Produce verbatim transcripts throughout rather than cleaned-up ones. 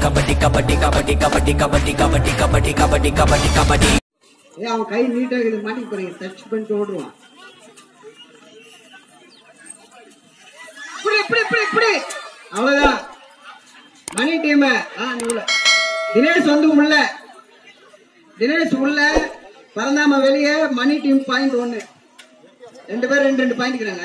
கபடி கபடி கபடி கபடி கபடி கபடி கபடி கபடி கபடி கபடி. ஏ அவன் கை நீட்டா இது மாட்டி போறீங்க, டச் பண்ணிட்டு ஓடுவான். இப்படி இப்படி இப்படி இப்படி அவ்வளவுதான். மணி டீம் தினேஷ் வந்து உள்ள, தினேஷ் உள்ள, பரந்தாம வெளியே. மணி டீம் பாயிண்ட் ஒன்னு, ரெண்டு பேரும் ரெண்டு ரெண்டு பாயிண்ட்.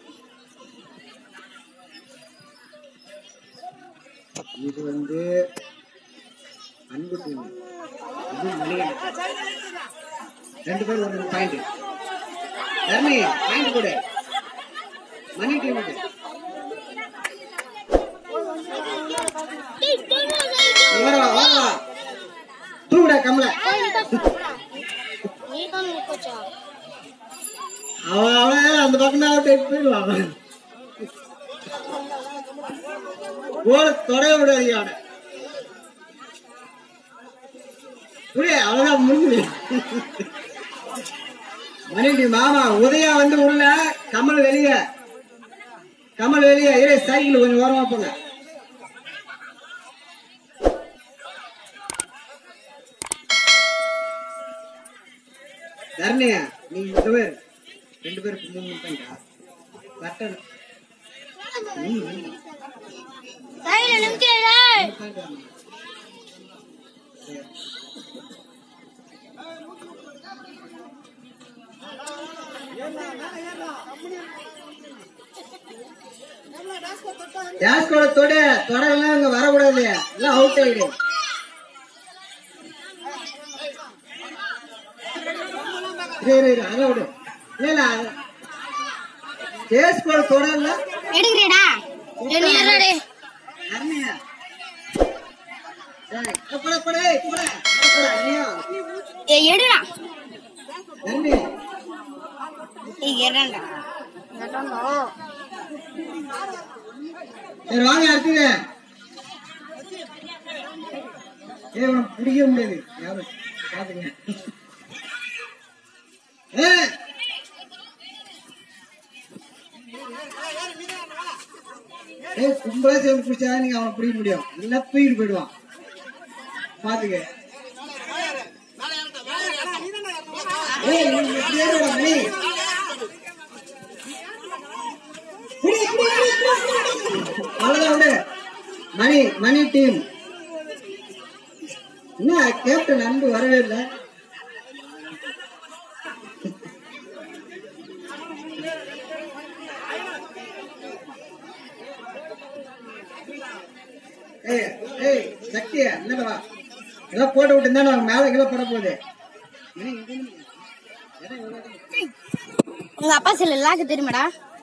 இது வந்து அன்பு டீம், இது மணி, ரெண்டு பேரும் ஒரு பாயிண்ட். தர்மி பாயிண்ட் கூட மணி டீமுக்கு. தூங்குடா கமல. அவன் அவன் அந்த பக்கம் அவுட் போயிடுவான். கோல் தொடைய விடாது. அவ்வளவுதான் முடிஞ்சு. மணி மாமா உதயா வந்து உள்ள, கமல் வெளியே, கமல் வெளியே. இரு சைக்கிள் கொஞ்சம் ஓரமா போங்க. தர்ணியா நீ இந்த பேர் ரெண்டு பேருக்கு மூணு பண்ணிட்டா கட்டணும். டேஸ்கோட தொட தொடலாம் இங்க வரக்கூடாது, எல்லாம் அவுட் ஆயிடும். அதை விடு. இல்ல டேஸ்கோட தொடல எடுங்கடா. போட போட போட போட நீயா ஏய் எடுடா. நம்பி ஏய் ஏறடா நடனோ. ஏ வாங்க அடுத்து. ஏய் உனக்கு பிடிக்க முடியாது யாரும் பாத்துங்க. ஏ ஏய் கும்பலா சேர்ந்து பிடிச்சா நீங்க அவன் பிடிக்க முடியும், இல்ல தூக்கிட்டு போயிடுவான். பாத்துக்க. மணி மணி டீம் என்ன கேப்டன் அன்பு வரவே இல்லை. சக்தியா என்னவா எல்லாம் போட்டு விட்டு இருந்தா மேல கீழே போட போகுது. உங்க அப்பா சில எல்லாருக்கும் தெரியுமாடா?